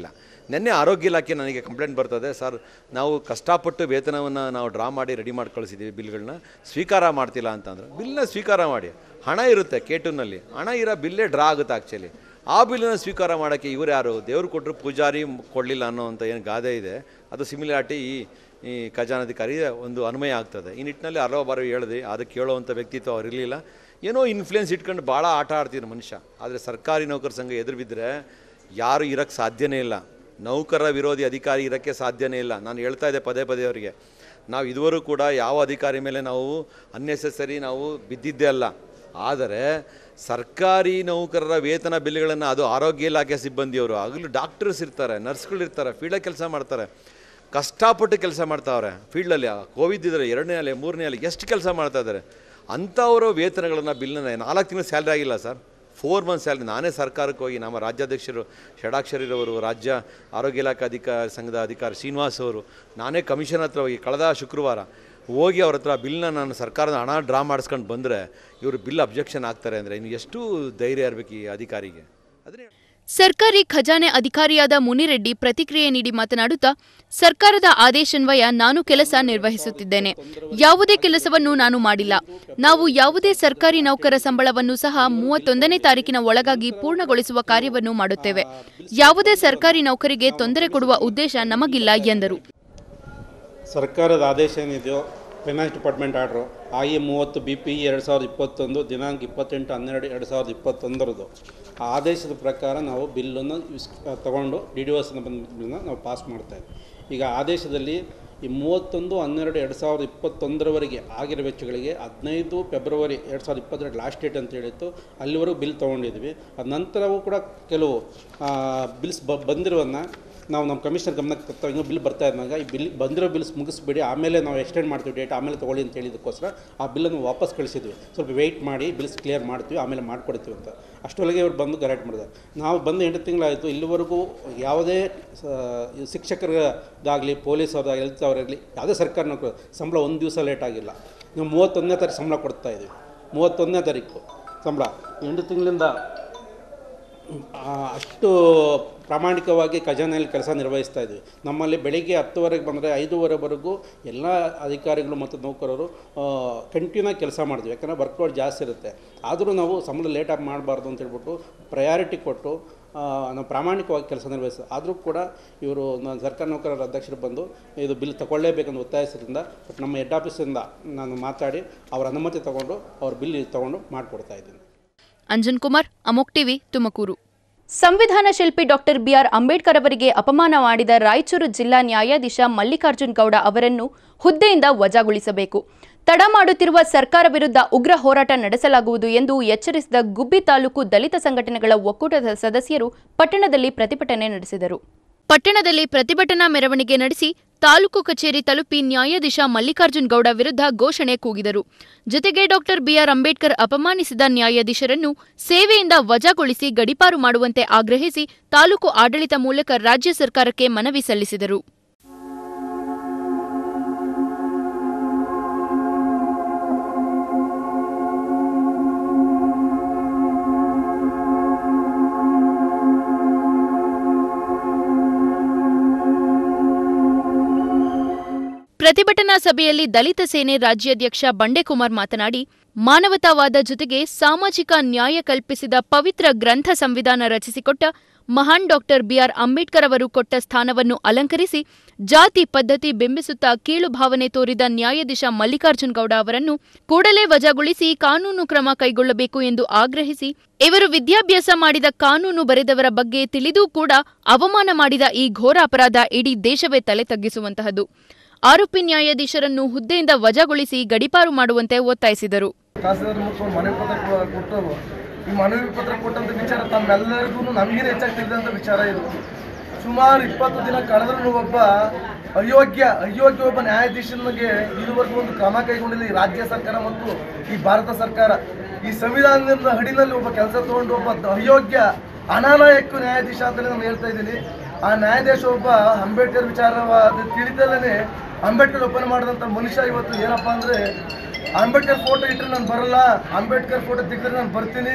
ನಿನ್ನೆ ಆರೋಗ್ಯ ಇಲಾಖೆ ನನಗೆ ಕಂಪ್ಲೇಂಟ್ ಬರ್ತದೆ, ಸರ್ ನಾವು ಕಷ್ಟಪಟ್ಟು ವೇತನವನ್ನು ನಾವು ಡ್ರಾ ಮಾಡಿ ರೆಡಿ ಮಾಡಿ ಕಳಿಸಿದ್ದೀವಿ, ಬಿಲ್ಗಳನ್ನ ಸ್ವೀಕಾರ ಮಾಡ್ತಿಲ್ಲ ಅಂತಂದ್ರೆ ಬಿಲ್ನ ಸ್ವೀಕಾರ ಮಾಡಿ. ಹಣ ಇರುತ್ತೆ K2ನಲ್ಲಿ, ಹಣ ಇರೋ ಬಿಲ್ಲೇ ಡ್ರಾ ಆಗುತ್ತೆ ಆ್ಯಕ್ಚುಲಿ. ಆ ಬಿಲ್ಲನ್ನು ಸ್ವೀಕಾರ ಮಾಡೋಕ್ಕೆ ಇವರು ಯಾರು, ದೇವ್ರು ಕೊಟ್ಟರು ಪೂಜಾರಿ ಕೊಡಲಿಲ್ಲ ಅನ್ನೋವಂಥ ಏನು ಗಾದೆ ಇದೆ, ಅದು ಸಿಮಿಲಾರಿಟಿ ಈ ಖಜಾನಾಧಿಕಾರಿ ಒಂದು ಅನ್ವಯ ಆಗ್ತದೆ. ಈ ನಿಟ್ಟಿನಲ್ಲಿ ಹಲವು ಬಾರಿ ಹೇಳಿದೆ, ಅದಕ್ಕೆ ಕೇಳೋವಂಥ ವ್ಯಕ್ತಿತ್ವ ಅವ್ರು ಇರಲಿಲ್ಲ. ಏನೋ ಇನ್ಫ್ಲುಯೆನ್ಸ್ ಇಟ್ಕೊಂಡು ಭಾಳ ಆಟ ಆಡ್ತಿದ್ರು ಮನುಷ್ಯ. ಆದರೆ ಸರ್ಕಾರಿ ನೌಕರ ಸಂಘ ಎದುರು ಬಿದ್ದರೆ ಯಾರು ಇರೋಕ್ಕೆ ಸಾಧ್ಯನೇ ಇಲ್ಲ, ನೌಕರ ವಿರೋಧಿ ಅಧಿಕಾರಿ ಇರೋಕ್ಕೆ ಸಾಧ್ಯನೇ ಇಲ್ಲ. ನಾನು ಹೇಳ್ತಾ ಇದ್ದೆ ಪದೇ ಪದೇ ಅವರಿಗೆ, ನಾವು ಇದುವರೆಗೂ ಕೂಡ ಯಾವ ಅಧಿಕಾರಿ ಮೇಲೆ ನಾವು ಅನ್ನೆಸೆಸರಿ ನಾವು ಬಿದ್ದಿದ್ದೇ ಅಲ್ಲ. ಆದರೆ ಸರ್ಕಾರಿ ನೌಕರರ ವೇತನ ಬಿಲ್ಗಳನ್ನು, ಅದು ಆರೋಗ್ಯ ಇಲಾಖೆ ಸಿಬ್ಬಂದಿಯವರು, ಆಗಲೂ ಡಾಕ್ಟರ್ಸ್ ಇರ್ತಾರೆ, ನರ್ಸ್ಗಳಿರ್ತಾರೆ, ಫೀಲ್ಡಲ್ಲಿ ಕೆಲಸ ಮಾಡ್ತಾರೆ, ಕಷ್ಟಪಟ್ಟು ಕೆಲಸ ಮಾಡ್ತಾವ್ರೆ ಫೀಲ್ಡಲ್ಲಿ. ಕೋವಿಡ್ ಇದ್ದರೆ 2ನೇ ಅಲೆ 3ನೇ ಅಲೆ ಎಷ್ಟು ಕೆಲಸ ಮಾಡ್ತಾಯಿದ್ದಾರೆ. ಅಂಥವರು ವೇತನಗಳನ್ನು ಬಿಲ್ನ 4 ತಿಂಗಳು ಸ್ಯಾಲ್ರಿ ಆಗಿಲ್ಲ ಸರ್, 4 ಮಂತ್ ಸ್ಯಾಲ್ರಿ. ನಾನೇ ಸರ್ಕಾರಕ್ಕೆ ಹೋಗಿ ನಮ್ಮ ರಾಜ್ಯಾಧ್ಯಕ್ಷರು ಷಡಾಕ್ಷರಿರವರು, ರಾಜ್ಯ ಆರೋಗ್ಯ ಇಲಾಖೆ ಸಂಘದ ಅಧಿಕಾರಿ ಶ್ರೀನಿವಾಸ್ ಅವರು, ನಾನೇ ಕಮಿಷನ್ ಹತ್ರ ಹೋಗಿ ಕಳೆದ ಶುಕ್ರವಾರ ಹೋಗಿ ಅವ್ರ ಹತ್ರ ಬಿಲ್ನ ನಾನು ಸರ್ಕಾರದ ಹಣ ಡ್ರಾ ಮಾಡಿಸ್ಕೊಂಡು ಬಂದರೆ ಇವರು ಬಿಲ್ ಅಬ್ಜೆಕ್ಷನ್ ಆಗ್ತಾರೆ ಅಂದರೆ ಇನ್ನು ಎಷ್ಟು ಧೈರ್ಯ ಇರಬೇಕು ಈ ಅಧಿಕಾರಿಗೆ. ಅದನ್ನೇ ಸರ್ಕಾರಿ ಖಜಾನೆ ಅಧಿಕಾರಿಯಾದ ಮುನಿರೆಡ್ಡಿ ಪ್ರತಿಕ್ರಿಯೆ ನೀಡಿ ಮಾತನಾಡುತ್ತಾ, ಸರ್ಕಾರದ ಆದೇಶನ್ವಯ ನಾನು ಕೆಲಸ ನಿರ್ವಹಿಸುತ್ತಿದ್ದೇನೆ. ಯಾವುದೇ ಕೆಲಸವನ್ನು ನಾನು ಮಾಡಿಲ್ಲ. ನಾವು ಯಾವುದೇ ಸರ್ಕಾರಿ ನೌಕರ ಸಂಬಳವನ್ನು ಸಹ 31ನೇ ತಾರೀಕಿನ ಒಳಗಾಗಿ ಪೂರ್ಣಗೊಳಿಸುವ ಕಾರ್ಯವನ್ನು ಮಾಡುತ್ತೇವೆ. ಯಾವುದೇ ಸರ್ಕಾರಿ ನೌಕರಿಗೆ ತೊಂದರೆ ಕೊಡುವ ಉದ್ದೇಶ ನಮಗಿಲ್ಲ ಎಂದರು. ಸರ್ಕಾರದ ಆದೇಶ ಏನಿದೆಯೋ, finance department order IE30 BP 2021 ದಿನಾಂಕ 28/12/2021 ಆ ಆದೇಶದ ಪ್ರಕಾರ ನಾವು ಬಿಲ್ಲನ್ನು ತಗೊಂಡು DDOSನ ಬಂದ ನಾವು ಪಾಸ್ ಮಾಡ್ತಾಯಿದ್ವಿ. ಈಗ ಆದೇಶದಲ್ಲಿ ಈ 31/12/2021 ಆಗಿರೋ ವೆಚ್ಚಗಳಿಗೆ 15 ಫೆಬ್ರವರಿ 2022 ಲಾಸ್ಟ್ ಡೇಟ್ ಅಂತ ಹೇಳಿತ್ತು. ಅಲ್ಲಿವರೆಗೂ ಬಿಲ್ ತೊಗೊಂಡಿದ್ವಿ. ಅದ ನಂತರವೂ ಕೂಡ ಕೆಲವು ಬಿಲ್ಸ್ ಬಂದಿರೋದನ್ನ ನಾವು ನಮ್ಮ ಕಮಿಷನರ್ ಗಮನಕ್ಕೆ ಇನ್ನೂ ಬಿಲ್ ಬರ್ತಾ ಇದ್ದಾಗ ಈ ಬಿಲ್ ಬಂದಿರೋ ಬಿಲ್ಸ್ ಮುಗಿಸ್ಬಿಡಿ, ಆಮೇಲೆ ನಾವು ಎಕ್ಸ್ಟೆಂಡ್ ಮಾಡ್ತೀವಿ ಡೇಟ್, ಆಮೇಲೆ ತೊಗೊಳ್ಳಿ ಅಂತ ಹೇಳಿದಕ್ಕೋಸ್ಕರ ಆ ಬಿಲ್ಲನ್ನು ವಾಪಸ್ ಕಳಿಸಿದ್ವಿ. ಸ್ವಲ್ಪ ವೆಯ್ಟ್ ಮಾಡಿ ಬಿಲ್ಸ್ ಕ್ಲಿಯರ್ ಮಾಡ್ತೀವಿ, ಆಮೇಲೆ ಮಾಡಿಕೊಡ್ತೀವಿ ಅಂತ. ಅಷ್ಟರೊಳಗೆ ಇವ್ರು ಬಂದು ಗಲಾಟೆ ಮಾಡಿದ್ದಾರೆ. ನಾವು ಬಂದು 8 ತಿಂಗಳಾಯಿತು, ಇಲ್ಲಿವರೆಗೂ ಯಾವುದೇ ಶಿಕ್ಷಕರಿಗಾಗಲಿ, ಪೊಲೀಸ್ ಅವ್ರಾಗಲಿ, ಹೆಲ್ತ್ ಅವರಾಗಲಿ, ಯಾವುದೇ ಸರ್ಕಾರ ನೌಕರ ಸಂಬಳ ಒಂದು ದಿವಸ ಲೇಟ್ ಆಗಿಲ್ಲ. ನಾವು 31ನೇ ತಾರೀಕು ಸಂಬಳ ಕೊಡ್ತಾಯಿದ್ದೀವಿ. 31ನೇ ತಾರೀಕು ಸಂಬಳ 8 ತಿಂಗಳಿಂದ ಅಷ್ಟು ಪ್ರಾಮಾಣಿಕವಾಗಿ ಖಜಾನೆಯಲ್ಲಿ ಕೆಲಸ ನಿರ್ವಹಿಸ್ತಾ ಇದ್ವಿ. ನಮ್ಮಲ್ಲಿ ಬೆಳಿಗ್ಗೆ 10 ಬಂದರೆ 5:15ವರೆಗೂ ಎಲ್ಲ ಅಧಿಕಾರಿಗಳು ಮತ್ತು ನೌಕರರು ಕಂಟಿನ್ಯೂ ಕೆಲಸ ಮಾಡಿದ್ವಿ. ಯಾಕಂದರೆ ವರ್ಕ್ಲೋಡ್ ಜಾಸ್ತಿ ಇರುತ್ತೆ. ಆದರೂ ನಾವು ಸಂಬಳ ಲೇಟಾಗಿ ಮಾಡಬಾರ್ದು ಅಂತ ಹೇಳ್ಬಿಟ್ಟು ಪ್ರಯಾರಿಟಿ ಕೊಟ್ಟು ನಾವು ಪ್ರಾಮಾಣಿಕವಾಗಿ ಕೆಲಸ ನಿರ್ವಹಿಸ್ತೀವಿ. ಆದರೂ ಕೂಡ ಇವರು ಸರ್ಕಾರ ನೌಕರರ ಅಧ್ಯಕ್ಷರು ಬಂದು ಇದು ಬಿಲ್ ತಗೊಳ್ಳೇಬೇಕಂತ ಒತ್ತಾಯಿಸೋದ್ರಿಂದ ನಮ್ಮ ಹೆಡ್ ಆಫೀಸಿಂದ ನಾನು ಮಾತಾಡಿ ಅವರ ಅನುಮತಿ ತೊಗೊಂಡು ಅವ್ರ ಬಿಲ್ ತೊಗೊಂಡು ಮಾಡಿಕೊಡ್ತಾ ಇದ್ದೀನಿ. ಅಂಜನ್ ಕುಮಾರ್, ಅಮೋಕ್ ಟಿವಿ, ತುಮಕೂರು. ಸಂವಿಧಾನ ಶಿಲ್ಪಿ ಡಾಕ್ಟರ್ ಬಿಆರ್ ಅಂಬೇಡ್ಕರ್ ಅವರಿಗೆ ಅಪಮಾನ ಮಾಡಿದ ರಾಯಚೂರು ಜಿಲ್ಲಾ ನ್ಯಾಯಾಧೀಶ ಮಲ್ಲಿಕಾರ್ಜುನ್ ಗೌಡ ಅವರನ್ನು ಹುದ್ದೆಯಿಂದ ವಜಾಗೊಳಿಸಬೇಕು. ತಡ ಮಾಡುತ್ತಿರುವ ಸರ್ಕಾರ ವಿರುದ್ಧ ಉಗ್ರ ಹೋರಾಟ ನಡೆಸಲಾಗುವುದು ಎಂದು ಎಚ್ಚರಿಸಿದ ಗುಬ್ಬಿ ತಾಲೂಕು ದಲಿತ ಸಂಘಟನೆಗಳ ಒಕ್ಕೂಟದ ಸದಸ್ಯರು ಪಟ್ಟಣದಲ್ಲಿ ಪ್ರತಿಭಟನೆ ನಡೆಸಿದರು. ಪಟ್ಟಣದಲ್ಲಿ ಪ್ರತಿಭಟನಾ ಮೆರವಣಿಗೆ ನಡೆಸಿ ತಾಲೂಕು ಕಚೇರಿ ತಲುಪಿ ನ್ಯಾಯಾಧೀಶ ಮಲ್ಲಿಕಾರ್ಜುನ್ ಗೌಡ ವಿರುದ್ಧ ಘೋಷಣೆ ಕೂಗಿದರು. ಜೊತೆಗೆ ಡಾಕ್ಟರ್ ಬಿಆರ್ ಅಂಬೇಡ್ಕರ್ ಅಪಮಾನಿಸಿದ ನ್ಯಾಯಾಧೀಶರನ್ನು ಸೇವೆಯಿಂದ ವಜಾಗೊಳಿಸಿ ಗಡೀಪಾರು ಮಾಡುವಂತೆ ಆಗ್ರಹಿಸಿ ತಾಲೂಕು ಆಡಳಿತ ಮೂಲಕ ರಾಜ್ಯ ಸರ್ಕಾರಕ್ಕೆ ಮನವಿ ಸಲ್ಲಿಸಿದರು. ಪ್ರತಿಭಟನಾ ಸಭೆಯಲ್ಲಿ ದಲಿತ ಸೇನೆ ರಾಜ್ಯಾಧ್ಯಕ್ಷ ಬಂಡೆಕುಮಾರ್ ಮಾತನಾಡಿ, ಮಾನವತಾವಾದ ಜೊತೆಗೆ ಸಾಮಾಜಿಕ ನ್ಯಾಯ ಕಲ್ಪಿಸಿದ ಪವಿತ್ರ ಗ್ರಂಥ ಸಂವಿಧಾನ ರಚಿಸಿಕೊಟ್ಟ ಮಹಾನ್ ಡಾಕ್ಟರ್ ಬಿಆರ್ ಅಂಬೇಡ್ಕರ್ ಅವರು ಕೊಟ್ಟ ಸ್ಥಾನವನ್ನು ಅಲಂಕರಿಸಿ ಜಾತಿ ಪದ್ಧತಿ ಬಿಂಬಿಸುತ್ತಾ ಕೀಳು ಭಾವನೆ ತೋರಿದ ನ್ಯಾಯಾಧೀಶ ಮಲ್ಲಿಕಾರ್ಜುನ್ ಗೌಡ ಅವರನ್ನು ಕೂಡಲೇ ವಜಾಗೊಳಿಸಿ ಕಾನೂನು ಕ್ರಮ ಕೈಗೊಳ್ಳಬೇಕು ಎಂದು ಆಗ್ರಹಿಸಿ, ಇವರು ವಿದ್ಯಾಭ್ಯಾಸ ಮಾಡಿದ ಕಾನೂನು ಬರೆದವರ ಬಗ್ಗೆ ತಿಳಿದೂ ಕೂಡ ಅವಮಾನ ಮಾಡಿದ ಈ ಘೋರ ಅಪರಾಧ ಇಡೀ ದೇಶವೇ ತಲೆ ತಗ್ಗಿಸುವಂತಹದ್ದು. ಆರೋಪಿ ನ್ಯಾಯಾಧೀಶರನ್ನು ಹುದ್ದೆಯಿಂದ ವಜಾಗೊಳಿಸಿ ಗಡೀಪಾರು ಮಾಡುವಂತೆ ಒತ್ತಾಯಿಸಿದರು. ಈ ಮನವಿ ಪತ್ರ ಕೊಟ್ಟಂತ ವಿಚಾರ ತಮ್ಮೆಲ್ಲರಿಗೂ ನಮಗೇನೆ ಹೆಚ್ಚಾಗಿ ತಿಳಿದಂಥ ವಿಚಾರ ಇದು. ಸುಮಾರು 20 ದಿನ ಕಳೆದ್ರೂ ಒಬ್ಬ ಅಯೋಗ್ಯ ಒಬ್ಬ ನ್ಯಾಯಾಧೀಶನಿಗೆ ಇದುವರೆಗೂ ಒಂದು ಕ್ರಮ ಕೈಗೊಂಡಿಲ್ಲ ಈ ರಾಜ್ಯ ಸರ್ಕಾರ ಮತ್ತು ಈ ಭಾರತ ಸರ್ಕಾರ. ಈ ಸಂವಿಧಾನದ ಹಡಿನಲ್ಲಿ ಒಬ್ಬ ಕೆಲಸ ತಗೊಂಡು ಒಬ್ಬ ಅಯೋಗ್ಯ ಅನಾಲಾಯಕ ನ್ಯಾಯಾಧೀಶ ಅಂತಲೇ ನಾನು ಹೇಳ್ತಾ ಇದ್ದೀನಿ. ಆ ನ್ಯಾಯಾಧೀಶ ಒಬ್ಬ ಅಂಬೇಡ್ಕರ್ ವಿಚಾರವಾದ ತಿಳಿದಲ್ಲೇ ಅಂಬೇಡ್ಕರ್ ಒಪ್ಪನೆ ಮಾಡಿದಂಥ ಮನುಷ್ಯ ಇವತ್ತು ಏನಪ್ಪ ಅಂದರೆ, ಅಂಬೇಡ್ಕರ್ ಫೋಟೋ ಇಟ್ಟರೆ ನಾನು ಬರಲ್ಲ, ಅಂಬೇಡ್ಕರ್ ಫೋಟೋ ತೆಗೆದ್ರೆ ನಾನು ಬರ್ತೀನಿ,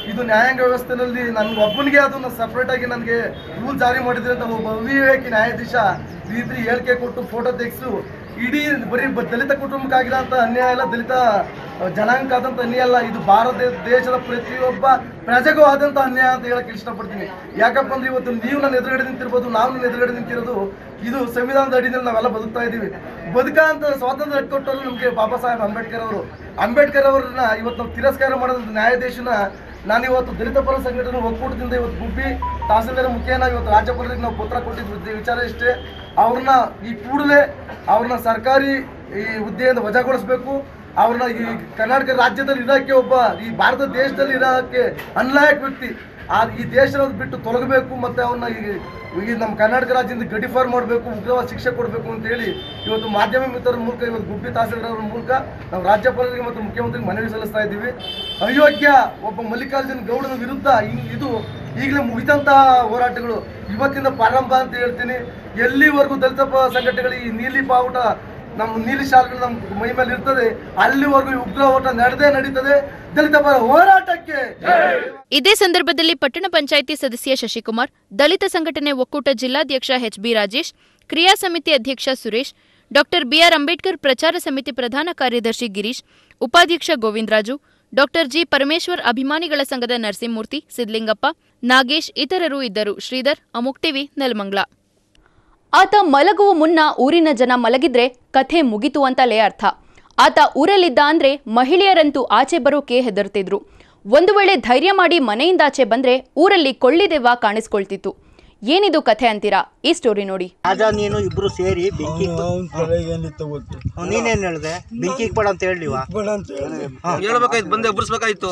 ಇದು ನ್ಯಾಯಾಂಗ ವ್ಯವಸ್ಥೆಯಲ್ಲಿ ನನ್ಗೆ ಒಬ್ಬನಿಗೆ ಅದನ್ನು ಸಪ್ರೇಟಾಗಿ ನನಗೆ ರೂಲ್ ಜಾರಿ ಮಾಡಿದ್ರೆ ಅಂತ ಒಬ್ಬ ಅವಿವೇಕಿ ನ್ಯಾಯಾಧೀಶ ಈ ರೀತಿ ಹೇಳಿಕೆ ಕೊಟ್ಟು ಫೋಟೋ ತೆಗೆಸು ಇಡೀ ಬರೀ ದಲಿತ ಕುಟುಂಬಕ್ಕಾಗಿರೋಂಥ ಅನ್ಯಾಯ ಅಲ್ಲ, ದಲಿತ ಜನಾಂಗ ಆದಂಥ ಅನ್ಯಾಯ ಅಲ್ಲ, ಇದು ಭಾರತ ದೇಶದ ಪ್ರತಿಯೊಬ್ಬ ಪ್ರಜೆಗೂ ಆದಂಥ ಅನ್ಯಾಯ ಅಂತ ಹೇಳಕ್ಕೆ ಇಷ್ಟಪಡ್ತೀನಿ. ಯಾಕಪ್ಪ ಅಂದ್ರೆ ಇವತ್ತು ನೀವು ನನ್ನ ಎದುರುಗಡೆ ನಿಂತಿರ್ಬೋದು, ನಾವು ನನ್ನ ಎದುರುಗಡೆ ನಿಂತಿರೋದು ಇದು ಸಂವಿಧಾನದ ಅಡಿಯಲ್ಲಿ ನಾವೆಲ್ಲ ಬದುಕ್ತಾ ಇದ್ದೀವಿ. ಬದುಕಂತ ಸ್ವಾತಂತ್ರ್ಯ ಕೊಟ್ಟರು ನಮಗೆ ಬಾಬಾ ಸಾಹೇಬ್ ಅಂಬೇಡ್ಕರ್ ಅವ್ರನ್ನ ಇವತ್ತು ನಾವು ತಿರಸ್ಕಾರ ಮಾಡೋದು ನ್ಯಾಯಾಧೀಶನ ನಾನಿವತ್ತು ದಲಿತ ಪರ ಸಂಘಟನೆ ಒಕ್ಕೂಟದಿಂದ ಇವತ್ತು ಗುಬ್ಬಿ ತಹಸೀಲ್ದಾರ್ ಮುಖೇನ ಇವತ್ತು ರಾಜ್ಯಪಾಲರಿಗೆ ನಾವು ಪತ್ರ ಕೊಟ್ಟಿದ್ದು ವಿಚಾರ ಇಷ್ಟೇ. ಅವ್ರನ್ನ ಈ ಕೂಡಲೇ ಅವ್ರನ್ನ ಸರ್ಕಾರಿ ಈ ಹುದ್ದೆಯಿಂದ ವಜಾಗೊಳಿಸಬೇಕು. ಅವ್ರನ್ನ ಈ ಕರ್ನಾಟಕ ರಾಜ್ಯದಲ್ಲಿ ಇರೋಕ್ಕೆ ಒಬ್ಬ ಈ ಭಾರತ ದೇಶದಲ್ಲಿ ಇರೋಕ್ಕೆ ಅನ್ಲಾಯಕ್ ವ್ಯಕ್ತಿ ಈ ದೇಶದ ಬಿಟ್ಟು ತೊಲಗಬೇಕು. ಮತ್ತು ಅವ್ರನ್ನ ಈ ನಮ್ಮ ಕರ್ನಾಟಕ ರಾಜ್ಯದಿಂದ ಗಡಿಫಾರ್ ಮಾಡಬೇಕು, ಉಗ್ರವಾದ ಶಿಕ್ಷೆ ಕೊಡಬೇಕು ಅಂತ ಹೇಳಿ ಇವತ್ತು ಮಾಧ್ಯಮ ಮಿತ್ರರ ಮೂಲಕ ಇವತ್ತು ಗುಬ್ಬಿ ತಹಸೀಲ್ದಾರ್ ಮೂಲಕ ನಾವು ರಾಜ್ಯಪಾಲರಿಗೆ ಮತ್ತು ಮುಖ್ಯಮಂತ್ರಿಗೆ ಮನವಿ ಸಲ್ಲಿಸ್ತಾ ಇದ್ದೀವಿ. ಅಯೋಗ್ಯ ಒಬ್ಬ ಮಲ್ಲಿಕಾರ್ಜುನ್ ಗೌಡನ ವಿರುದ್ಧ ಇದು ಈಗಲೇ ಮುಗಿದಂತಹ ಹೋರಾಟಗಳು ಇವತ್ತಿಂದ ಪ್ರಾರಂಭ ಅಂತ ಹೇಳ್ತೀನಿ. ಎಲ್ಲಿವರೆಗೂ ದಲಿತ ಸಂಘಟನೆಗಳು ಈ ನೀಲಿ ಬಾವುಟ ನಮ್ಮ ನೀಲಿ ಶಾಲೆಗಳು ನಮ್ಮ ಮೈ ಮೇಲೆ ಇರ್ತದೆ ಅಲ್ಲಿವರೆಗೂ ಉಗ್ರ ಹೋರಾಟ ನಡೀತದೆ. ದಲಿತ ಪರ ಹೋರಾಟಕ್ಕೆ. ಇದೇ ಸಂದರ್ಭದಲ್ಲಿ ಪಟ್ಟಣ ಪಂಚಾಯಿತಿ ಸದಸ್ಯ ಶಶಿಕುಮಾರ್, ದಲಿತ ಸಂಘಟನೆ ಒಕ್ಕೂಟ ಜಿಲ್ಲಾಧ್ಯಕ್ಷ ಎಚ್.ಬಿ. ರಾಜೇಶ್, ಕ್ರಿಯಾ ಸಮಿತಿ ಅಧ್ಯಕ್ಷ ಸುರೇಶ್, ಡಾ ಬಿ.ಆರ್. ಅಂಬೇಡ್ಕರ್ ಪ್ರಚಾರ ಸಮಿತಿ ಪ್ರಧಾನ ಕಾರ್ಯದರ್ಶಿ ಗಿರೀಶ್, ಉಪಾಧ್ಯಕ್ಷ ಗೋವಿಂದರಾಜು, ಡಾ ಜಿ. ಪರಮೇಶ್ವರ್ ಅಭಿಮಾನಿಗಳ ಸಂಘದ ನರಸಿಂಹಮೂರ್ತಿ, ಸಿದ್ಲಿಂಗಪ್ಪ, ನಾಗೇಶ್ ಇತರರು ಇದ್ದರು. ಶ್ರೀಧರ್, ಅಮೋಕ್ ಟಿವಿ, ನೆಲಮಂಗಲ. ಆತ ಮಲಗುವ ಮುನ್ನ ಊರಿನ ಜನ ಮಲಗಿದ್ರೆ ಕಥೆ ಮುಗಿತು ಅಂತಲೇ ಅರ್ಥ. ಆತ ಊರಲ್ಲಿದ್ದ ಅಂದ್ರೆ ಮಹಿಳೆಯರಂತೂ ಆಚೆ ಬರೋಕೆ ಹೆದರ್ತಿದ್ರು. ಒಂದು ವೇಳೆ ಧೈರ್ಯ ಮಾಡಿ ಮನೆಯಿಂದಾಚೆ ಬಂದ್ರೆ ಊರಲ್ಲಿ ಕೊಳ್ಳಿದೆವ್ವ ಕಾಣಿಸ್ಕೊಳ್ತಿತ್ತು. ಏನಿದು ಕಥೆ ಅಂತೀರಾ? ಈ ಸ್ಟೋರಿ ನೋಡಿ. ನೀನು ಇಬ್ರು ಸೇರಿ ಬೆಂಕಿ ನೀನೇನ್ ಹೇಳ್ದೆ? ಬೆಂಕಿ ಬೇಡ ಅಂತ ಹೇಳಿವಾ? ಹೇಳ್ಬೇಕಾಯ್ತು, ಬಂದೆ ಎಬ್ಬರಿಸ್ಬೇಕಾಯ್ತು.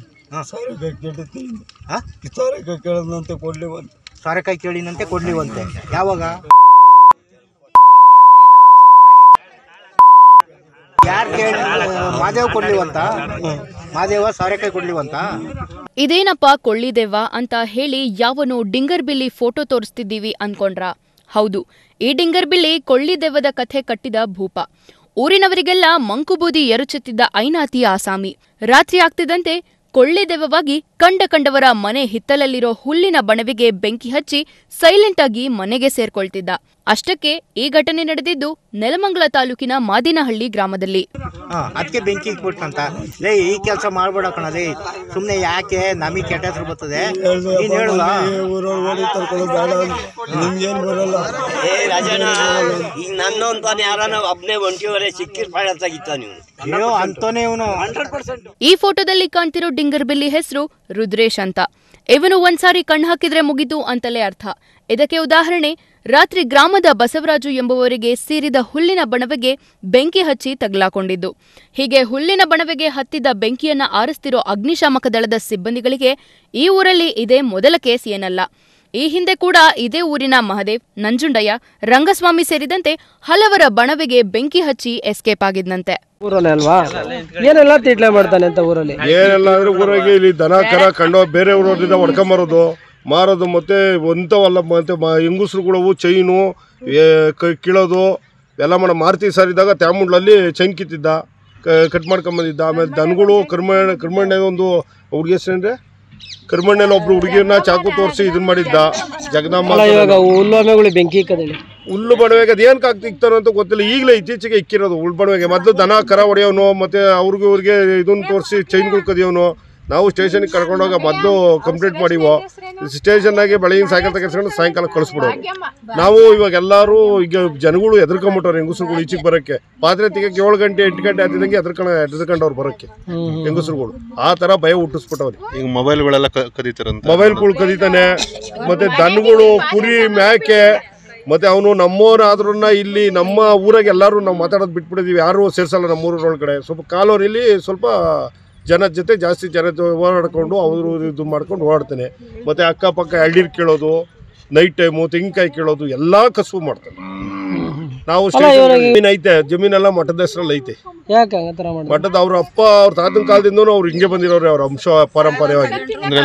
ಸಾರೆಕಾಯಿ ಕೇಳಿನಂತೆ ಕೊಡ್ಲಿವಂತೆ. ಯಾವಾಗ? ಯಾರು ಕೇಳಿ? ಮಾದೇವ್ ಕೊಡ್ಲಿವಂತ? ಮಾದೇವ ಸಾರೆಕಾಯಿ ಕೊಡ್ಲಿವಂತ? ಇದೇನಪ್ಪ ಕೊಳ್ಳಿದೆವ್ವ ಅಂತ ಹೇಳಿ ಯಾವನು ಡಿಂಗರ್ ಬಿಲ್ಲಿ ಫೋಟೋ ತೋರಿಸ್ತಿದ್ದೀವಿ ಅನ್ಕೊಂಡ್ರಾ? ಹೌದು, ಈ ಡಿಂಗರ್ ಬಿಲ್ಲಿ ಕೊಳ್ಳಿದೆವ್ವದ ಕಥೆ ಕಟ್ಟಿದ ಭೂಪ. ಊರಿನವರಿಗೆಲ್ಲ ಮಂಕುಬೂದಿ ಎರಚುತ್ತಿದ್ದ ಐನಾತಿ ಆಸಾಮಿ. ರಾತ್ರಿ ಆಗ್ತಿದ್ದಂತೆ ಕೊಳ್ಳಿದೆವ್ವವಾಗಿ ಕಂಡವರ ಮನೆ ಹಿತ್ತಲಲ್ಲಿರೋ ಹುಲ್ಲಿನ ಬಣವೆಗೆ ಬೆಂಕಿ ಹಚ್ಚಿ ಸೈಲೆಂಟ್ ಆಗಿ ಮನೆಗೆ ಸೇರ್ಕೊಳ್ತಿದ್ದ. ಅಷ್ಟಕ್ಕೆ ಈ ಘಟನೆ ನಡೆದಿದ್ದು ನೆಲಮಂಗಲ ತಾಲೂಕಿನ ಮಾದಿನಹಳ್ಳಿ ಗ್ರಾಮದಲ್ಲಿ. ಅದಕ್ಕೆ ಬೆಂಕಿ ಇಟ್ಬಿಟ್ಟಂತ. ಲೇ, ಈ ಕೆಲಸ ಮಾಡ್ಬೇಡ ಕಣಲೇ, ಸುಮ್ನೆ ಯಾಕೆ ನಮಗೆ ಕೆಟ್ಟ ಹೆಸರು ಬರ್ತದೆ. ನೀನ್ ಹೇಳುವ ಈಗ ನನ್ನೊಂತಾನೆ ಯಾರನ್ನ ಒಬ್ನೇ ಒಂಟಿವರೆ ಸಿಕ್ಕಿರ್ಪಾಡತ್ತಾಗಿತ್ತ ನೀವು ಅಂತಾನೆ ಇವನು. ಈ ಫೋಟೋದಲ್ಲಿ ಕಾಣ್ತಿರೋ ಡಿಂಗರ್ ಬಿಲ್ಲಿ ಹೆಸರು ರುದ್ರೇಶ್ ಅಂತ. ಇವನು ಒಂದ್ಸಾರಿ ಕಣ್ಣು ಹಾಕಿದ್ರೆ ಮುಗಿತು ಅಂತಲೇ ಅರ್ಥ. ಇದಕ್ಕೆ ಉದಾಹರಣೆ, ರಾತ್ರಿ ಗ್ರಾಮದ ಬಸವರಾಜು ಎಂಬುವರಿಗೆ ಸೇರಿದ ಹುಲ್ಲಿನ ಬಣವೆಗೆ ಬೆಂಕಿ ಹಚ್ಚಿ ತಗಲಾಕೊಂಡಿದ್ದು. ಹೀಗೆ ಹುಲ್ಲಿನ ಬಣವೆಗೆ ಹತ್ತಿದ್ದ ಬೆಂಕಿಯನ್ನ ಆರಿಸ್ತಿರೋ ಅಗ್ನಿಶಾಮಕ ದಳದ ಸಿಬ್ಬಂದಿಗಳಿಗೆ ಈ ಊರಲ್ಲಿ ಇದೇ ಮೊದಲ ಕೇಸ್ ಏನಲ್ಲ. ಈ ಹಿಂದೆ ಕೂಡ ಇದೇ ಊರಿನ ಮಹದೇವ್, ನಂಜುಂಡಯ್ಯ, ರಂಗಸ್ವಾಮಿ ಸೇರಿದಂತೆ ಹಲವರ ಬಣವೆಗೆ ಬೆಂಕಿ ಹಚ್ಚಿ ಎಸ್ಕೇಪ್ ಆಗಿದ್ನಂತೆ. ಊರಲ್ಲಿ ಅಲ್ವಾ ಏನೆಲ್ಲ ತೀಟ್ಲೆ ಮಾಡ್ತಾನೆ ಅಂತ ಊರಲ್ಲಿ. ಏನೆಲ್ಲ ಅಂದ್ರೆ ಊರಾಗೆ ಇಲ್ಲಿ ದನ ಕರ ಕಂಡು ಬೇರೆ ಊರಿಂದ ಹೊಡ್ಕೊಂಬರೋದು, ಮಾರೋದು, ಮತ್ತೆ ಒಂಥವಲ್ಲ ಮತ್ತೆ ಹೆಂಗುಸ್ರುಗಳವು ಚೈನು ಕೀಳೋದು ಎಲ್ಲ ಮಾರ್ತಿ ಸಾರಿದಾಗ ತ್ಯಾಮುಂಡ್ಲಲ್ಲಿ ಚೈನ್ ಕಿತ್ತಿದ್ದ, ಕಟ್ ಮಾಡ್ಕೊಂಬಂದಿದ್ದ. ಆಮೇಲೆ ದನಗಳು ಕರ್ಮಣ್ಣೆ ಒಂದು ಹುಡುಗಿ ಹೆಸರೇನ್ರೆ ಕರ್ಮಣ್ಣೆಲ್ಲ ಒಬ್ರು ಹುಡುಗಿಯನ್ನ ಚಾಕು ತೋರಿಸಿ ಇದನ್ನ ಮಾಡಿದ್ದ. ಜಗದಮ್ಮ ಹುಲ್ಲು ಬೆಂಕಿ ಇಕ್ಕದೇಳಿ ಹುಲ್ಲು ಬಣವೆಗೆ ಅದೇನ್ ಇಕ್ತಾರೋ ಅಂತ ಗೊತ್ತಿಲ್ಲ. ಈಗಲೇ ಇತ್ತೀಚೆಗೆ ಇಕ್ಕಿರೋದು ಹುಲ್ಲು ಬಣವೆಗೆ. ಮೊದಲು ದನ ಕರ ಹೊಡೆಯೋನು, ಮತ್ತೆ ಇವ್ರಿಗೆ ಇದನ್ನ ತೋರಿಸಿ ಚೈನ್ಗಳು ಕದಿಯೋನು. ನಾವು ಸ್ಟೇಷನ್ಗೆ ಕರ್ಕೊಂಡೋಗ ಮೊದಲು ಕಂಪ್ಲೇಂಟ್ ಮಾಡಿವೋ. ಸ್ಟೇಷನ್ನಾಗೆ ಬೆಳಗಿನ ಸಾಯಂಕಾಲ ತೆಗೆಸ್ಕೊಂಡು ಸಾಯಂಕಾಲ ಕಳಿಸ್ಬಿಡೋರು. ನಾವು ಇವಾಗ ಎಲ್ಲರೂ ಈಗ ಜನಗಳು ಎದುರ್ಕೊಂಬಿಟ್ಟವ್ರು ಹೆಂಗಸರುಗಳು ಈಚೆಗೆ ಬರೋಕ್ಕೆ. ಪಾತ್ರೆ ತೆಗಿಯಕ್ಕೆ 7 ಗಂಟೆ 8 ಗಂಟೆ ಆದಿದ್ದಂಗೆ ಎದುರ್ಕೊಂಡವ್ರು ಬರೋಕ್ಕೆ ಹೆಂಗಸರುಗಳು. ಆ ಥರ ಭಯ ಹುಟ್ಟಿಸ್ಬಿಟ್ಟವ್ರಿ. ಈಗ ಮೊಬೈಲ್ಗಳೆಲ್ಲ ಕದೀತಾರಂತ. ಮೊಬೈಲ್ಗಳು ಕದೀತಾನೆ, ಮತ್ತೆ ದನಗಳು, ಕುರಿ, ಮೇಕೆ, ಮತ್ತೆ ಅವನು ನಮ್ಮವರಾದ್ರೂ ಇಲ್ಲಿ ನಮ್ಮ ಊರಾಗ ಎಲ್ಲರೂ ನಾವು ಮಾತಾಡೋದು ಬಿಟ್ಬಿಟ್ಟಿದ್ದೀವಿ. ಯಾರು ಸೇರ್ಸಲ್ಲ ನಮ್ಮ ಊರೊಳಗಡೆ. ಸ್ವಲ್ಪ ಕಾಲೋರಿಲಿ ಸ್ವಲ್ಪ ಜನದ ಜೊತೆ ಜಾಸ್ತಿ ಓಡಾಡ್ಕೊಂಡು ಅವರು ಇದು ಮಾಡ್ಕೊಂಡು ಓಡಾಡ್ತಾನೆ. ಮತ್ತು ಅಕ್ಕಪಕ್ಕ ಎಳ್ನೀರು ಕೇಳೋದು, ನೈಟ್ ಟೈಮು ತೆಂಗಿನಕಾಯಿ ಕೇಳೋದು ಎಲ್ಲ ಕಸುಬು ಮಾಡ್ತಾನೆ. ನಾವು ಜಮೀನು ಐತೆ, ಜಮೀನೆಲ್ಲ ಮಠದ ಹೆಸರಲ್ಲಿ ಐತೆ. ಮಠದ ಅವ್ರ ಅಪ್ಪ ಅವ್ರ ತಾತನ ಕಾಲದಿಂದನೂ ಅವ್ರು ಹಿಂಗೆ ಬಂದಿರೋರು, ಅವ್ರ ಅಂಶ ಪಾರಂಪರ್ಯವಾಗಿ.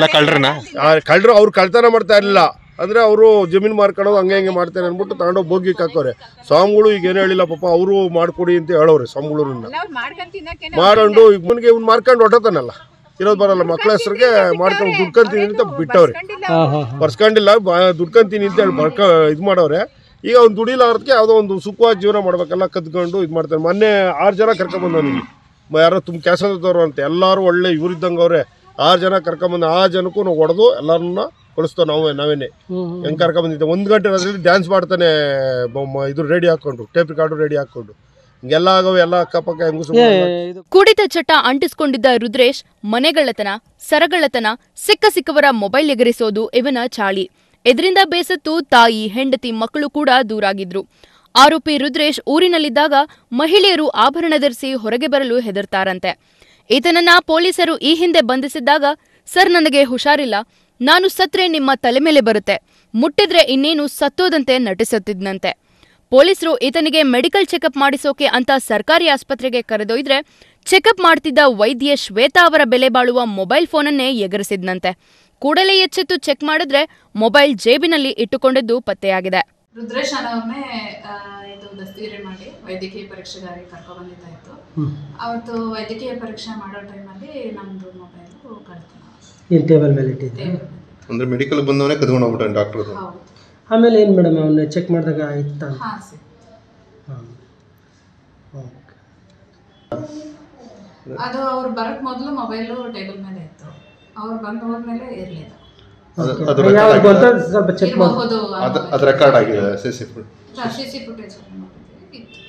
ಕಳ್ರು ಅವ್ರು ಕಳ್ತನ ಮಾಡ್ತಾ ಇರಲಿಲ್ಲ. ಅಂದರೆ ಅವರು ಜಮೀನು ಮಾರ್ಕೊಳ್ಳೋದು ಹಂಗೆ ಹಿಂಗೆ ಮಾಡ್ತಾರೆ ಅಂದ್ಬಿಟ್ಟು ತಗೊಂಡೋಗಿ ಬೋಗಿಗೆ ಹಾಕೋರೆ. ಸ್ವಾಮಿಗಳು ಈಗ ಏನು ಹೇಳಿಲ್ಲ ಪಾಪ, ಅವರು ಮಾಡ್ಕೊಡಿ ಅಂತ ಹೇಳೋರೆ ಸ್ವಾಮಿಗಳನ್ನ. ಮಾಡ್ಕೊಂಡು ಈಗ ಮುನ್ಗೆ ಇವ್ನು ಮಾರ್ಕೊಂಡು ಹೊಟ್ಟತಾನಲ್ಲ, ಇರೋದು ಬರಲ್ಲ. ಮಕ್ಕಳ ಹೆಸರಿಗೆ ಮಾಡ್ಕೊಂಡು ದುಡ್ಕೊಂತೀನಿ ಅಂತ ಬಿಟ್ಟವ್ರೆ, ಬರ್ಸ್ಕೊಂಡಿಲ್ಲ, ದುಡ್ಕೊಂತೀನಿ ಅಂತ ಹೇಳಿ ಇದು ಮಾಡವ್ರೆ. ಈಗ ಅವ್ನು ದುಡಿಲಾರದಕ್ಕೆ ಯಾವುದೋ ಒಂದು ಸುಖವಾದ ಜೀವನ ಮಾಡ್ಬೇಕಲ್ಲ, ಕದ್ಕೊಂಡು ಇದು ಮಾಡ್ತಾರೆ. ಮೊನ್ನೆ 6 ಜನ ಕರ್ಕೊಂಬಂದವನಿಗೆ, ಯಾರೋ ಕ್ಯಾಸಂದ್ರದವ್ರು ಅಂತ, ಎಲ್ಲರೂ ಒಳ್ಳೆ ಇವರಿದ್ದಂಗೆ ಅವ್ರೆ. 6 ಜನ ಕರ್ಕೊಂಬಂದು 6 ಜನಕ್ಕೂ ನಾವು ಹೊಡೆದು ಎಲ್ಲರನ್ನ ಕಳಿಸ್ತೇವೆ ನಾವೇನೆ. ಹೆಂಗೆ ಕರ್ಕೊಂಬಂದಿದ್ದೆ 1 ಗಂಟೆ ಅದರಲ್ಲಿ ಡ್ಯಾನ್ಸ್ ಮಾಡ್ತಾನೆ, ಇದು ರೆಡಿ ಹಾಕ್ಕೊಂಡು, ಟೇಪ್ ರಿಕಾರ್ಡು ರೆಡಿ ಹಾಕ್ಕೊಂಡು. ಹಿಂಗೆಲ್ಲ ಆಗವೆ, ಎಲ್ಲ ಅಕ್ಕಪಕ್ಕ ಹೆಂಗಸು. ಕುಡಿತ ಚಟ ಅಂಟಿಸ್ಕೊಂಡಿದ್ದ ರುದ್ರೇಶ್ ಮನೆಗಳ್ಳತನ, ಸರಗಳ್ಳತನ, ಸಿಕ್ಕವರ ಮೊಬೈಲ್ ಎಗರಿಸೋದು ಇವನ ಚಾಳಿ. ಇದರಿಂದ ಬೇಸತ್ತು ತಾಯಿ, ಹೆಂಡತಿ, ಮಕ್ಕಳು ಕೂಡ ದೂರಾಗಿದ್ರು. ಆರೋಪಿ ರುದ್ರೇಶ್ ಊರಿನಲ್ಲಿದ್ದಾಗ ಮಹಿಳೆಯರು ಆಭರಣ ಧರಿಸಿ ಹೊರಗೆ ಬರಲು ಹೆದರ್ತಾರಂತೆ. ಈತನನ್ನ ಪೊಲೀಸರು ಈ ಹಿಂದೆ ಬಂಧಿಸಿದ್ದಾಗ, ಸರ್ ನನಗೆ ಹುಷಾರಿಲ್ಲ, ನಾನು ಸತ್ರೆ ನಿಮ್ಮ ತಲೆ ಮೇಲೆ ಬರುತ್ತೆ, ಮುಟ್ಟಿದ್ರೆ ಇನ್ನೇನು ಸತ್ತೋದಂತೆ ನಟಿಸುತ್ತಿದ್ದಂತೆ. ಪೊಲೀಸರು ಈತನಿಗೆ ಮೆಡಿಕಲ್ ಚೆಕಪ್ ಮಾಡಿಸೋಕೆ ಅಂತ ಸರ್ಕಾರಿ ಆಸ್ಪತ್ರೆಗೆ ಕರೆದೊಯ್ದ್ರೆ ಚೆಕಪ್ ಮಾಡ್ತಿದ್ದ ವೈದ್ಯೆ ಶ್ವೇತಾ ಅವರ ಬೆಲೆ ಬಾಳುವ ಮೊಬೈಲ್ ಫೋನನ್ನೇ ಎಗರಿಸಿದ್ನಂತೆ. ಕೂಡಲೇ ಎಚ್ಚೆತ್ತು ಚೆಕ್ ಮಾಡಿದ್ರೆ ಮೊಬೈಲ್ ಜೇಬಿನಲ್ಲಿ ಇಟ್ಟುಕೊಂಡಿದ್ದು ಪತ್ತೆಯಾಗಿದೆ. ರುದ್ರೇಶ್ ಅನ್ನೋರ್ನೇ ಇದು ದಸ್ತಗಿರಿ ಮಾಡಿ ವೈದ್ಯಕೀಯ ಪರೀಕ್ಷೆಗಾಗಿ ಕರ್ಕೊಂಡು ಬಂದಿದ್ದಾಯಿತು. ಅವತ್ತು ವೈದ್ಯಕೀಯ ಪರೀಕ್ಷೆ ಮಾಡೋ ಟೈಮಲ್ಲಿ ನಮ್ಮದು ಮೊಬೈಲು ಕಳ್ತನ ಟೇಬಲ್ ಮೇಲೆ ಇಟ್ಟಿದ್ದೆ. ಅಂದರೆ ಮೆಡಿಕಲ್ ಬಂದವನೇ ಕದ್ಕೊಂಡು ಹೋಗ್ಬಿಟ್ಟಾನೆ ಡಾಕ್ಟ್ರು. ಆಮೇಲೆ ಏನು ಮೇಡಮ್ ಅವನ್ನ ಚೆಕ್ ಮಾಡಿದಾಗ ಇತ್ತ? ಹಾಂ ಸರ್. ಅದು ಅವ್ರು ಬರೋಕ್ಕೆ ಮೊದಲು ಮೊಬೈಲು ಟೇಬಲ್ ಮೇಲೆ ಇತ್ತು, ಅವ್ರು ಬಂದು ಹೋದ್ಮೇಲೆ ಇರಲಿಲ್ಲ. ಸ್ವಲ್ಪ ಚೆಕ್ ಇರಬಹುದು, ಅದು ರೆಕಾರ್ಡ್ ಆಗಿದೆ ಸಿಸಿ ಫುಟೇಜ್ ಇತ್ತು.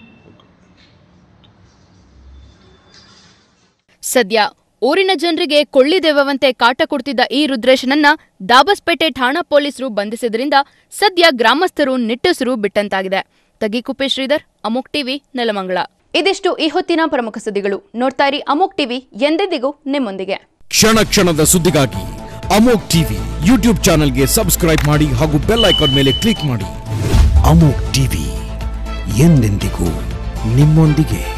ಸದ್ಯ ಊರಿನ ಜನರಿಗೆ ಕೊಳ್ಳಿದೆವಂತೆ ಕಾಟ ಕೊಡ್ತಿದ್ದ ಈ ರುದ್ರೇಶನನ್ನ ದಾಬಸ್ಪೇಟೆ ಠಾಣಾ ಪೊಲೀಸರು ಬಂಧಿಸಿದ್ರಿಂದ ಸದ್ಯ ಗ್ರಾಮಸ್ಥರು ನಿಟ್ಟುಸಿರು ಬಿಟ್ಟಂತಾಗಿದೆ. ತಗಿಕುಪ್ಪೆ ಶ್ರೀಧರ್, ಅಮೋಕ್ ಟಿವಿ, ನೆಲಮಂಗಲ. ಇದಿಷ್ಟು ಈ ಹೊತ್ತಿನ ಪ್ರಮುಖ ಸುದ್ದಿಗಳು. ನೋಡ್ತಾ ಇರಿ ಅಮೋಕ್ ಟಿವಿ, ಎಂದೆಂದಿಗೂ ನಿಮ್ಮೊಂದಿಗೆ. ಕ್ಷಣ ಕ್ಷಣದ ಸುದ್ದಿಗಾಗಿ ಅಮೋಕ್ ಟಿವಿ ಯೂಟ್ಯೂಬ್ ಚಾನೆಲ್ಗೆ ಸಬ್ಸ್ಕ್ರೈಬ್ ಮಾಡಿ ಹಾಗೂ ಬೆಲ್ ಐಕಾನ್ ಮೇಲೆ ಕ್ಲಿಕ್ ಮಾಡಿ. ಅಮೋಕ್ ಟಿವಿ, ಎಂದೆಂದಿಗೂ ನಿಮ್ಮೊಂದಿಗೆ.